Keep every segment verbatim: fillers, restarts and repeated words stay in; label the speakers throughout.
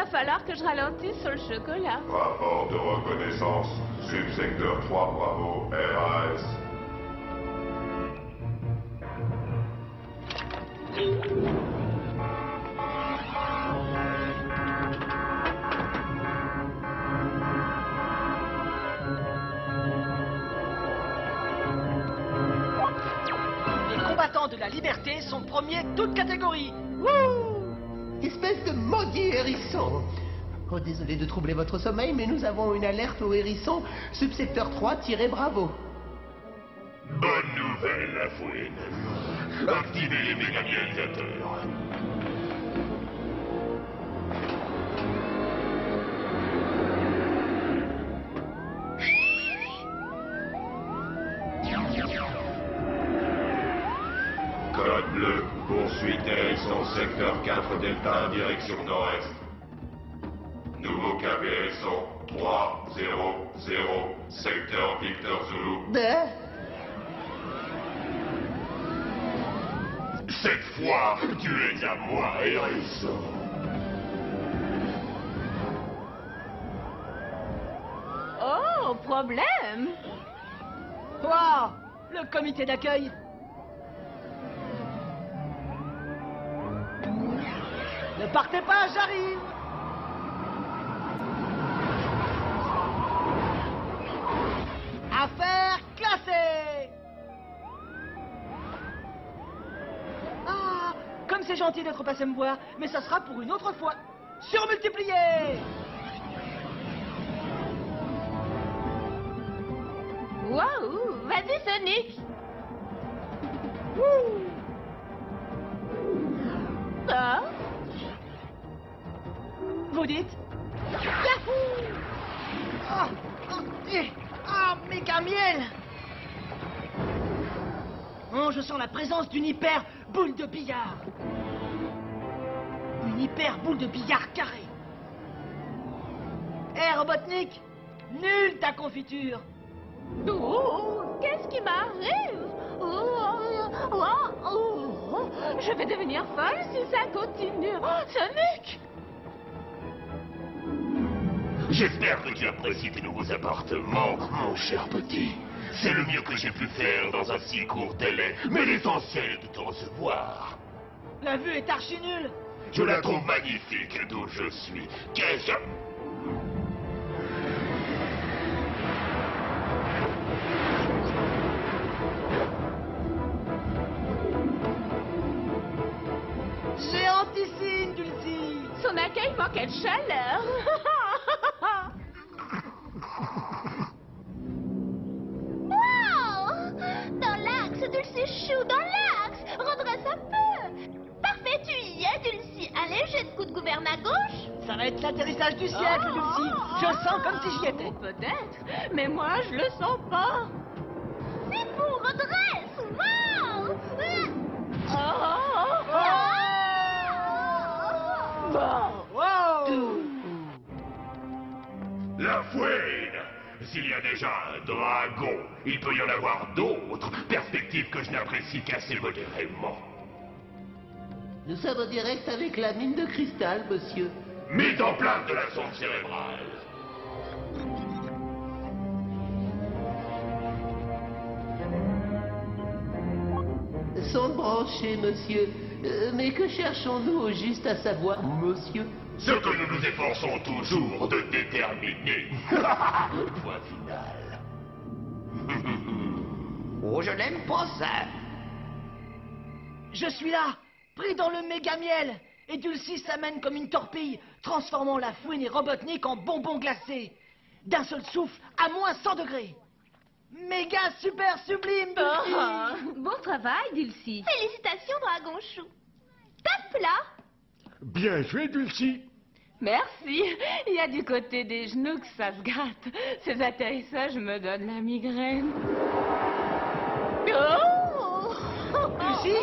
Speaker 1: falloir que je ralentisse sur le chocolat.
Speaker 2: Rapport de reconnaissance. Subsecteur trois, Bravo, R A S.
Speaker 3: Les combattants de la liberté sont premiers toutes catégories. Wouh!
Speaker 4: Espèce de maudit hérisson. Oh, désolé de troubler votre sommeil, mais nous avons une alerte au hérisson, subsecteur trois, Bravo.
Speaker 2: Bonne nouvelle, la fouine. Activez les méga-réalisateurs. Code bleu, poursuite hérisson, secteur quatre Delta, direction nord-est. Nouveau K B hérisson, trois zéro zéro, secteur Victor Zulu.
Speaker 4: Ben,
Speaker 2: Cette fois, tu es à moi, hérisson.
Speaker 1: Oh, problème!
Speaker 3: Toi, le comité d'accueil. Ne partez pas, j'arrive. Affaire classée. Ah, comme c'est gentil d'être passé me voir, mais ça sera pour une autre fois. Surmultiplié.
Speaker 1: Waouh! Vas-y, Sonic!
Speaker 3: Wouh.
Speaker 1: Ah!
Speaker 3: Vous dites? Yahoo! Ah, ah, eh, ah, méga miel! Oh, je sens la présence d'une hyper boule de billard. Une hyper boule de billard carrée. Hé, Robotnik, nulle ta confiture.
Speaker 1: Oh, qu'est-ce qui m'arrive? Oh, oh, oh, oh. Je vais devenir folle si ça continue. Oh, Sonic!
Speaker 2: J'espère que tu apprécies tes nouveaux appartements, mon cher petit. C'est le mieux que j'ai pu faire dans un si court délai, mais l'essentiel est de te recevoir.
Speaker 3: La vue est archi nulle.
Speaker 2: Je la trouve magnifique d'où je suis. Qu'est-ce que...
Speaker 3: Géantissime, Dulcie.
Speaker 1: Son accueil manquait de chaleur.
Speaker 5: Wow! Dans l'axe, Dulcie chou, dans l'axe! Redresse un peu! Parfait, tu y es, Dulcie. Allez, jette coup de gouverne à gauche.
Speaker 3: Ça va être l'atterrissage du siècle, Dulcie. Je sens comme si j'y étais.
Speaker 1: Peut-être, mais moi, je le sens pas.
Speaker 5: C'est bon, redresse! Wow!
Speaker 1: Oh, oh, oh. Bon.
Speaker 3: Wow!
Speaker 2: La fouine! S'il y a déjà un dragon, il peut y en avoir d'autres, perspective que je n'apprécie qu'assez modérément.
Speaker 4: nous sommes en direct avec la mine de cristal, monsieur.
Speaker 2: Mise en place de la sonde cérébrale.
Speaker 4: Sonde branchée, monsieur. Euh, mais que cherchons-nous au juste à savoir, monsieur?
Speaker 2: Ce que nous nous efforçons toujours de déterminer. Point final.
Speaker 4: Oh, je n'aime pas ça.
Speaker 3: Je suis là, pris dans le méga miel. Et Dulcie s'amène comme une torpille, transformant la fouine et Robotnik en bonbons glacés. D'un seul souffle, à moins cent degrés. Méga super sublime, Dulcie.
Speaker 1: Ah, bon travail, Dulcie.
Speaker 5: Félicitations, Dragon Chou. Tape là!
Speaker 2: Bien joué, Dulcie.
Speaker 1: Merci. Il y a du côté des genoux que ça se gratte. Ces atterrissages me donnent la migraine. Oh!
Speaker 3: Dulcie?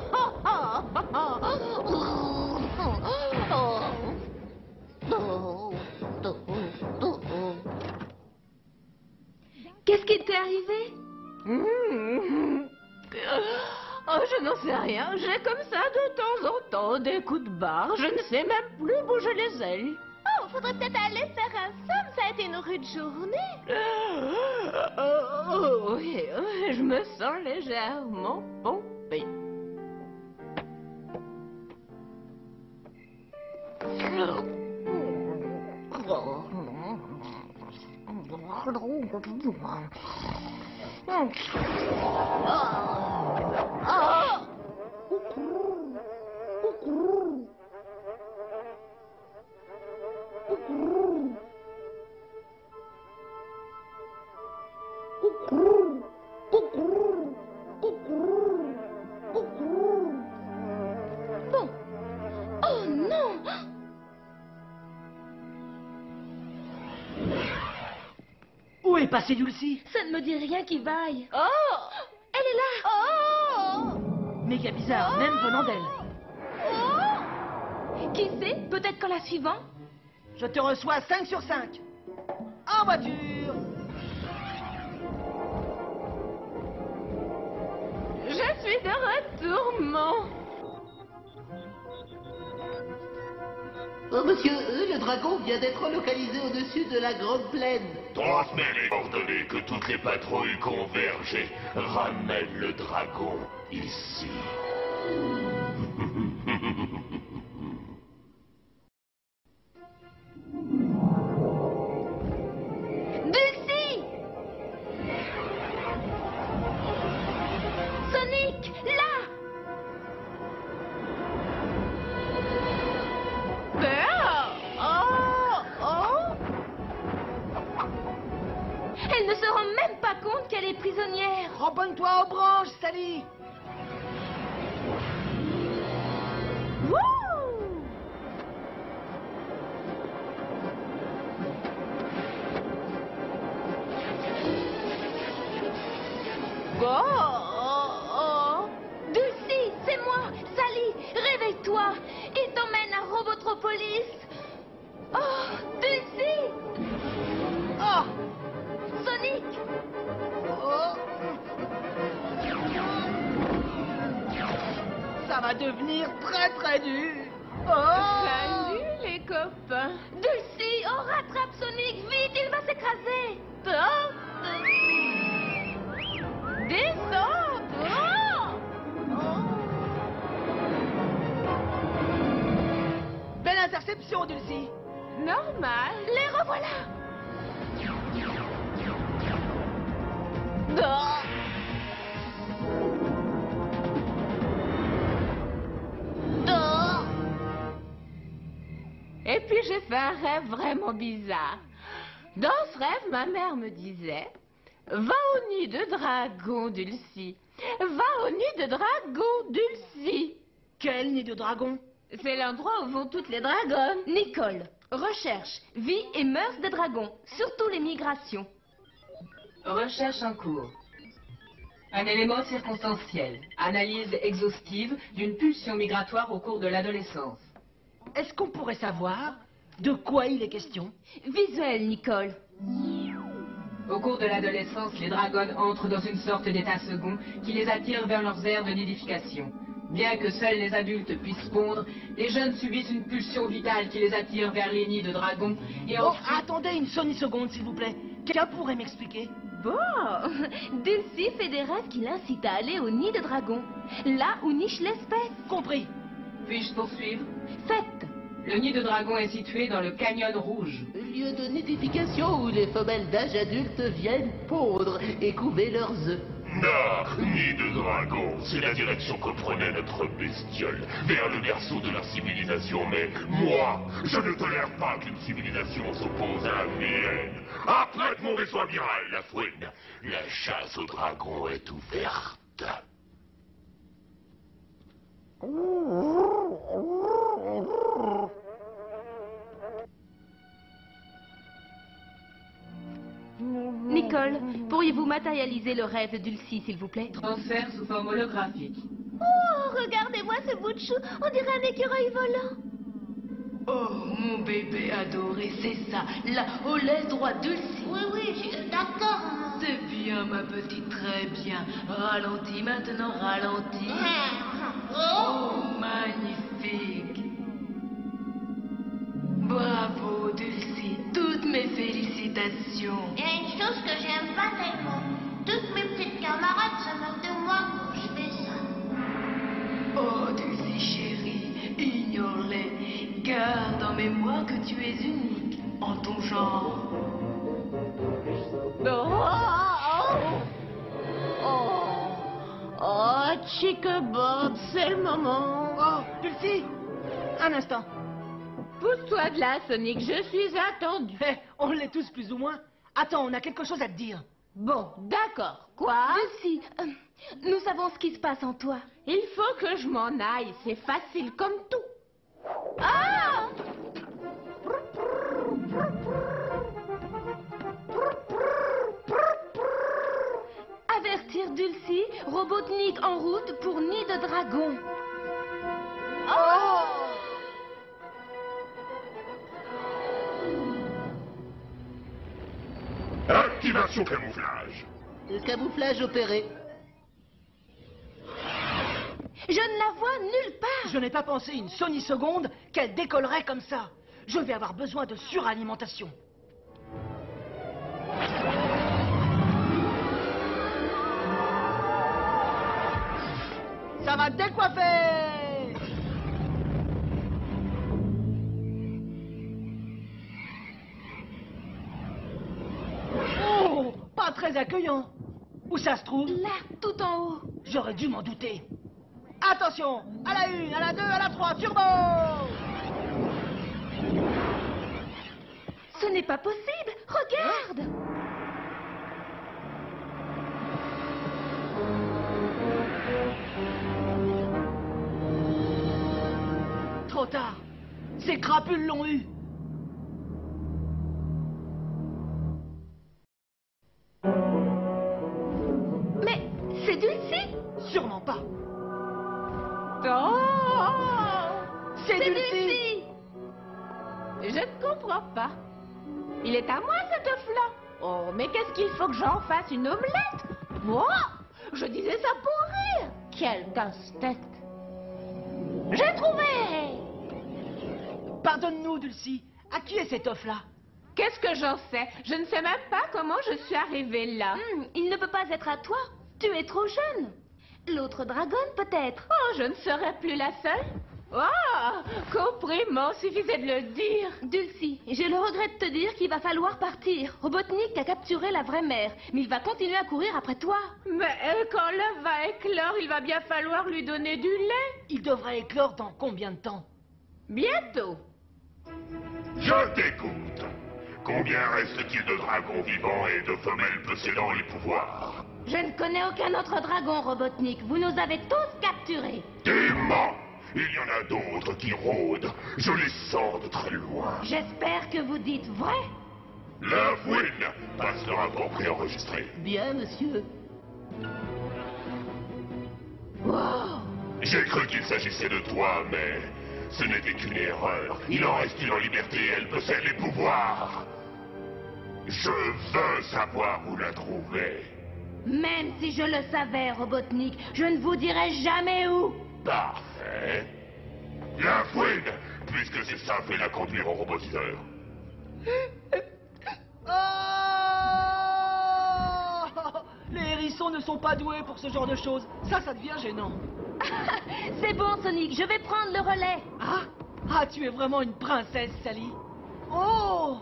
Speaker 1: Qu'est-ce qui t'est arrivé? Mmh. Oh, je n'en sais rien. J'ai comme ça de temps en temps des coups de barre. Je ne sais même plus bouger les ailes.
Speaker 5: faudrait peut-être aller faire un somme, ça a été une rude journée.
Speaker 1: Oh, oh, oui, oui, je me sens légèrement pompée.
Speaker 5: Bon. Oh non!
Speaker 3: Où est passée Dulcie?
Speaker 5: Ça ne me dit rien qui vaille.
Speaker 1: Oh!
Speaker 5: Elle est là. Oh!
Speaker 3: Méga bizarre, même venant d'elle.
Speaker 5: Oh! Qui sait? Peut-être qu'en la suivant.
Speaker 3: Je te reçois cinq sur cinq. En voiture.
Speaker 1: Je suis de retour, mon.
Speaker 4: Oh, monsieur, euh, le dragon vient d'être localisé au-dessus de la grande plaine.
Speaker 2: Transmets les coordonnées que toutes les patrouilles convergent et ramènent le dragon ici.
Speaker 5: Dulcie! Sonic, là!
Speaker 1: Oh! Oh!
Speaker 5: Elle ne se rend même pas compte qu'elle est prisonnière.
Speaker 3: Rempogne-toi aux branches, Sally.
Speaker 1: Wouh! Oh! Oh! Oh!
Speaker 5: Dulcie, c'est moi, Sally, réveille-toi. Il t'emmène à Robotropolis. Oh, Dulcie!
Speaker 3: Oh,
Speaker 5: Sonic!
Speaker 3: oh. Ça va devenir très très dur. Oh.
Speaker 1: Salut les copains!
Speaker 5: Dulcie, on rattrape Sonic, vite, il va s'écraser.
Speaker 1: Oh! Descends! Oh!
Speaker 3: Belle interception, Dulcie.
Speaker 1: Normal!
Speaker 5: Les revoilà.
Speaker 1: Oh!
Speaker 5: Oh.
Speaker 1: Et puis j'ai fait un rêve vraiment bizarre. Dans ce rêve, ma mère me disait: va au nid de dragon, Dulcie. Va au nid de dragon, Dulcie.
Speaker 3: Quel nid de dragon?
Speaker 1: C'est l'endroit où vont toutes les dragonnes.
Speaker 5: Nicole, recherche, vie et mœurs des dragons, surtout les migrations.
Speaker 6: Recherche en cours. Un élément circonstanciel. Analyse exhaustive d'une pulsion migratoire au cours de l'adolescence.
Speaker 3: Est-ce qu'on pourrait savoir de quoi il est question?
Speaker 5: Visuel, Nicole.
Speaker 6: Au cours de l'adolescence, les dragones entrent dans une sorte d'état second qui les attire vers leurs aires de nidification. Bien que seuls les adultes puissent pondre, les jeunes subissent une pulsion vitale qui les attire vers les nids de dragons et
Speaker 3: Oh,
Speaker 6: ensuite...
Speaker 3: attendez une seconde, s'il vous plaît. Quelqu'un pourrait m'expliquer?
Speaker 5: Bon, Dulcie fait des rêves qui l'incitent à aller au nid de dragon, là où niche l'espèce.
Speaker 3: Compris.
Speaker 6: Puis-je poursuivre?
Speaker 5: Faites.
Speaker 6: Le nid de dragon est situé dans le canyon rouge.
Speaker 4: Lieu de nidification où les femelles d'âge adulte viennent pondre et couver leurs œufs.
Speaker 2: Ah, nid de dragon, c'est la direction que prenait notre bestiole, vers le berceau de leur civilisation, mais moi, je ne tolère pas qu'une civilisation s'oppose à la mienne. Apprête mon vaisseau amiral, la fouine. La chasse au dragon est ouverte.
Speaker 5: Nicole, pourriez-vous matérialiser le rêve de Dulcie, s'il vous plaît?
Speaker 6: Transfert sous forme holographique.
Speaker 5: Oh, regardez-moi ce bout de chou, on dirait un écureuil volant.
Speaker 3: Oh, mon bébé adoré, c'est ça. Là, au lait droit, Dulcie.
Speaker 5: Oui, oui, d'accord.
Speaker 3: C'est bien, ma petite, très bien. Ralentis maintenant, ralentis. Oh, magnifique. Bravo, Dulcie.
Speaker 6: mignon.
Speaker 5: Il y a une chose que j'aime pas tellement. Toutes mes petites camarades se moquent de moi quand je fais ça.
Speaker 6: Oh, Dulcie chérie, ignore-les. Garde en mémoire que tu es unique en ton genre.
Speaker 1: Oh, oh, oh, oh, Chickabird, c'est le moment.
Speaker 3: Oh, Dulcie, un instant.
Speaker 1: Pousse-toi de là, Sonic, je suis attendu.
Speaker 3: Eh, on l'est tous plus ou moins. Attends, on a quelque chose à te dire.
Speaker 1: Bon, d'accord. Quoi?
Speaker 5: Dulcie, euh, nous savons ce qui se passe en toi.
Speaker 1: Il faut que je m'en aille, c'est facile comme tout.
Speaker 5: Ah! Avertir Dulcie, Robotnik en route pour Nid de Dragon. Oh!
Speaker 2: Activation camouflage.
Speaker 4: Le camouflage opéré.
Speaker 5: Je ne la vois nulle part.
Speaker 3: Je n'ai pas pensé une seconde qu'elle décollerait comme ça. Je vais avoir besoin de suralimentation. Ça va décoiffer! Oh, pas très accueillant. Où ça se trouve?
Speaker 5: Là, tout en haut.
Speaker 3: J'aurais dû m'en douter. Attention, à la une, à la deux, à la trois, turbo!
Speaker 5: Ce n'est pas possible. Regarde.
Speaker 3: Trop tard. Ces crapules l'ont eu.
Speaker 5: Mais c'est Dulcie.
Speaker 3: Sûrement pas.
Speaker 1: Oh!
Speaker 3: C'est
Speaker 5: C'est
Speaker 3: Dulcie.
Speaker 5: Dulcie.
Speaker 1: Je ne comprends pas. Il est à moi cet œuf-là. Oh, mais qu'est-ce qu'il faut que j'en fasse, une omelette? Moi? Je disais ça pour rire. Quel casse-tête. J'ai trouvé.
Speaker 3: Pardonne-nous, Dulcie. À qui est cet œuf-là?
Speaker 1: Qu'est-ce que j'en sais? Je ne sais même pas comment je suis arrivée là.
Speaker 5: Hmm, il ne peut pas être à toi. Tu es trop jeune. L'autre dragonne, peut-être.
Speaker 1: Oh, je ne serai plus la seule. Oh, comprimant, suffisait de le dire.
Speaker 5: Dulcie, j'ai le regret de te dire qu'il va falloir partir. Robotnik a capturé la vraie mère, mais il va continuer à courir après toi.
Speaker 1: Mais euh, quand l'œuf va éclore, il va bien falloir lui donner du lait.
Speaker 3: Il devrait éclore dans combien de temps?
Speaker 1: Bientôt.
Speaker 2: Je t'écoute. Combien reste-t-il de dragons vivants et de femelles possédant les pouvoirs?
Speaker 5: Je ne connais aucun autre dragon, Robotnik. Vous nous avez tous capturés.
Speaker 2: Tu mens. Il y en a d'autres qui rôdent. Je les sens de très loin.
Speaker 5: J'espère que vous dites vrai.
Speaker 2: La fouine passe le rapport préenregistré.
Speaker 4: Bien, monsieur.
Speaker 1: Wow.
Speaker 2: J'ai cru qu'il s'agissait de toi, mais ce n'était qu'une erreur. Il en reste une en liberté et elle possède les pouvoirs. Je veux savoir où la trouver.
Speaker 5: Même si je le savais, Robotnik, je ne vous dirai jamais où.
Speaker 2: Parfait. La fouine, puisque c'est ça, fais-la conduire au robotiseur.
Speaker 3: Oh! Les hérissons ne sont pas doués pour ce genre de choses. Ça, ça devient gênant.
Speaker 5: C'est bon, Sonic, je vais prendre le relais.
Speaker 3: Ah? Ah, tu es vraiment une princesse, Sally. Oh!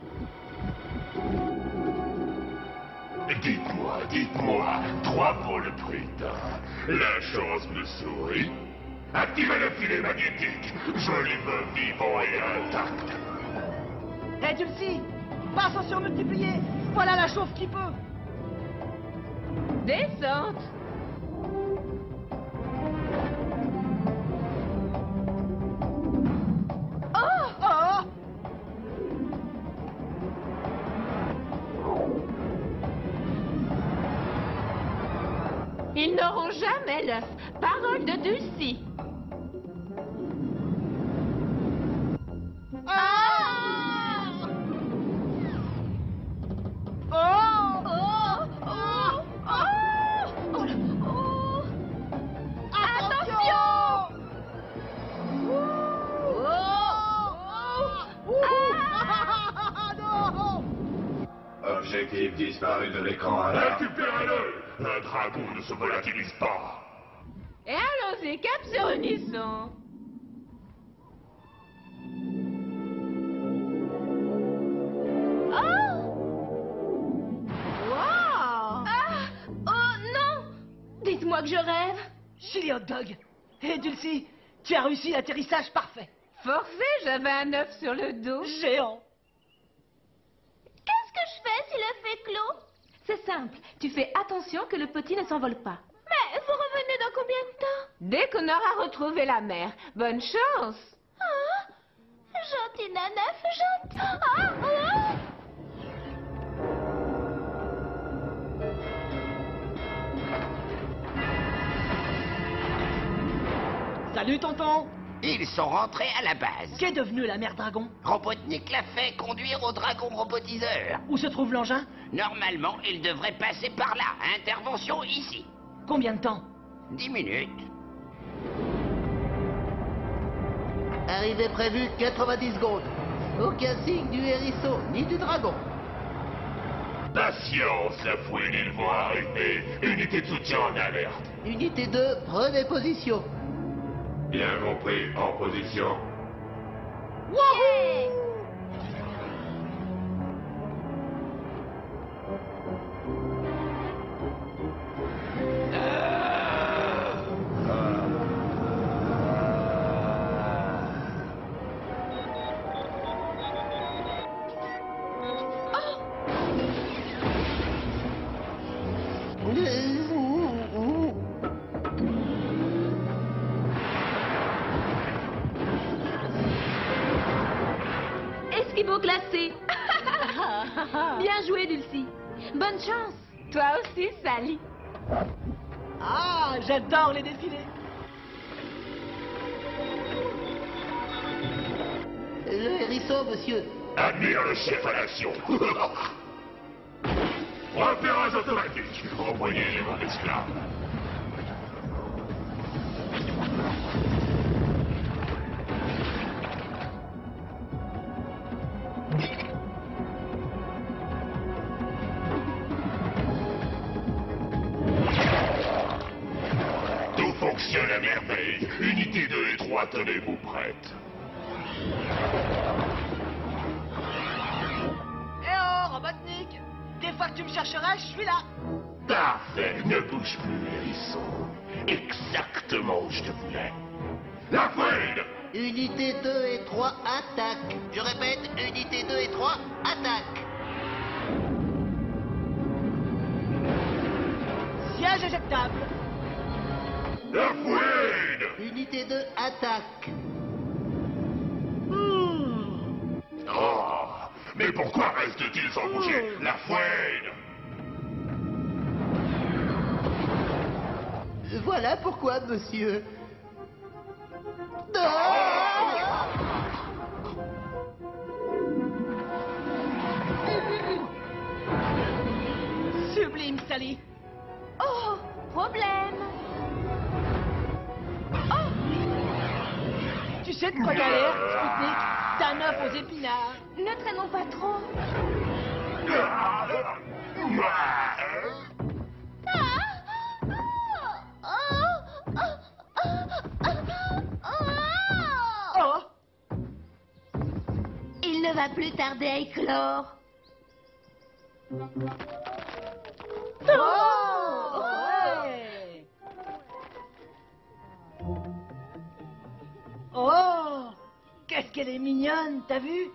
Speaker 2: Dites-moi, dites-moi, trois pour le prix d'un. La chance me sourit. Activez le filet magnétique. Je les veux vivants et intacts.
Speaker 3: Hé, Dulcie, passe en surmultiplié. Voilà la chauffe qui peut.
Speaker 1: Descente.
Speaker 3: Oh! Oh!
Speaker 1: Ils n'auront jamais l'œuf. Parole de Dulcie.
Speaker 3: Ah! Oh! Oh! Oh! Oh!
Speaker 5: Oh là, oh.
Speaker 3: Attention!
Speaker 1: Oh.
Speaker 3: Ah! Non!
Speaker 2: dispositif disparu de l'écran alarme.
Speaker 7: Récupérez-le! Un dragon ne se volatilise pas.
Speaker 1: Et allons-y, cap sur Unisson.
Speaker 5: Dites-moi que je rêve.
Speaker 3: Chili Hot Dog. Hé, Dulcie, tu as réussi l'atterrissage parfait.
Speaker 1: Forcé, j'avais un œuf sur le dos.
Speaker 3: Géant.
Speaker 5: Qu'est-ce que je fais si le fait clos?
Speaker 8: C'est simple, tu fais attention que le petit ne s'envole pas.
Speaker 5: Mais vous revenez dans combien de temps?
Speaker 1: Dès qu'on aura retrouvé la mer. Bonne chance.
Speaker 5: Ah, gentil nanef, gentil. Ah, ah.
Speaker 3: Salut, tonton.
Speaker 4: Ils sont rentrés à la base.
Speaker 3: Qu'est devenu la mère dragon?
Speaker 4: Robotnik l'a fait conduire au dragon robotiseur.
Speaker 3: Où se trouve l'engin?
Speaker 4: Normalement, il devrait passer par là. Intervention ici.
Speaker 3: Combien de temps?
Speaker 4: Dix minutes. Arrivée prévue, quatre-vingt-dix secondes. Aucun signe du hérisson, ni du dragon.
Speaker 7: Patience, la fouine, ils vont arriver. Unité de soutien en alerte.
Speaker 4: Unité deux, prenez position.
Speaker 2: Bien compris, en position.
Speaker 5: Yeah.
Speaker 8: Esquimau glacé. Bien joué, Dulcie. Bonne chance.
Speaker 1: Toi aussi, Sally.
Speaker 3: Ah, j'adore les défilés.
Speaker 4: Le hérisson, monsieur.
Speaker 7: Admire le chef à l'action. Repérage automatique. Envoyez mon esclave. Tout fonctionne à merveille. Unité deux et trois, tenez-vous prêtes.
Speaker 3: Eh oh, Robotnik. Des fois que tu me chercheras, je suis là.
Speaker 7: Parfait, ne bouge plus, hérisson. Exactement où je te voulais. La fouine!
Speaker 4: Unité deux et trois, attaque. Je répète, unité deux et trois, attaque.
Speaker 3: Siège éjectable.
Speaker 7: La fouine!
Speaker 4: Unité deux, attaque.
Speaker 3: Hmm.
Speaker 7: Oh, mais pourquoi reste-t-il sans bouger? La fouine!
Speaker 4: Voilà pourquoi, monsieur. Ah!
Speaker 3: Sublime, Sally.
Speaker 5: Oh, problème.
Speaker 3: Tu sais de quoi t'as l'air, Sputnik? D'un œuf aux épinards.
Speaker 5: Ne traînons pas trop.
Speaker 7: Ah!
Speaker 3: Oh!
Speaker 5: Il ne va plus tarder à éclore.
Speaker 3: Oh! Ouais. Oh! Qu'est-ce qu'elle est mignonne, t'as vu?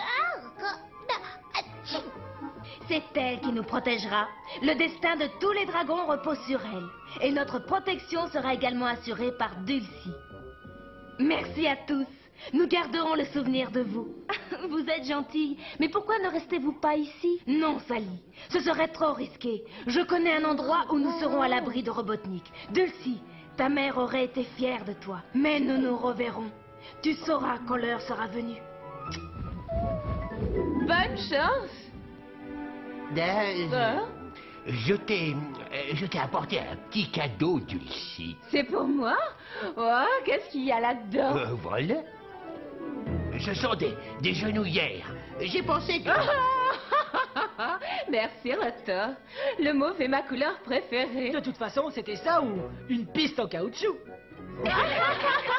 Speaker 8: C'est elle qui nous protégera. Le destin de tous les dragons repose sur elle. Et notre protection sera également assurée par Dulcie. Merci à tous. Nous garderons le souvenir de vous. Vous êtes gentille, mais pourquoi ne restez-vous pas ici? Non, Sally, ce serait trop risqué. Je connais un endroit où nous serons à l'abri de Robotnik. Dulcie, ta mère aurait été fière de toi. Mais nous nous reverrons. Tu sauras quand l'heure sera venue.
Speaker 1: Bonne chance.
Speaker 4: Euh,
Speaker 1: Hein?
Speaker 4: je t'ai... euh, je t'ai apporté un petit cadeau, Dulcie.
Speaker 1: C'est pour moi? Oh, qu'est-ce qu'il y a là-dedans?
Speaker 4: Euh, voilà. Ce sont des, des genouillères. J'ai pensé que...
Speaker 1: Ah! Merci, Rotor. Le mauve est ma couleur préférée.
Speaker 3: De toute façon, c'était ça ou une piste en caoutchouc.